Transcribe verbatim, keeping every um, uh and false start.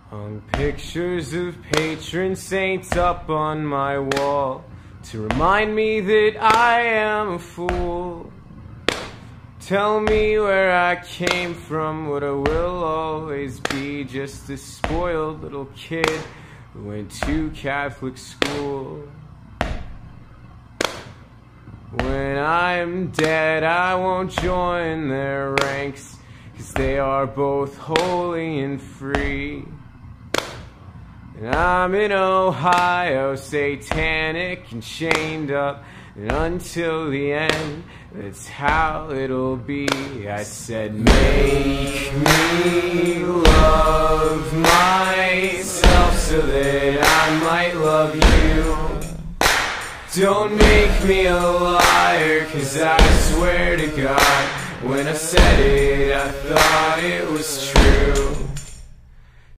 Hung pictures of patron saints up on my wall to remind me that I am a fool. Tell me where I came from, what I will always be, just a spoiled little kid who went to Catholic school. When I'm dead, I won't join their ranks, 'cause they are both holy and free. And I'm in Ohio, satanic and chained up, and until the end, that's how it'll be. I said, make me love myself so that I might love you. Don't make me a liar, 'cause I swear to God, when I said it, I thought it was true.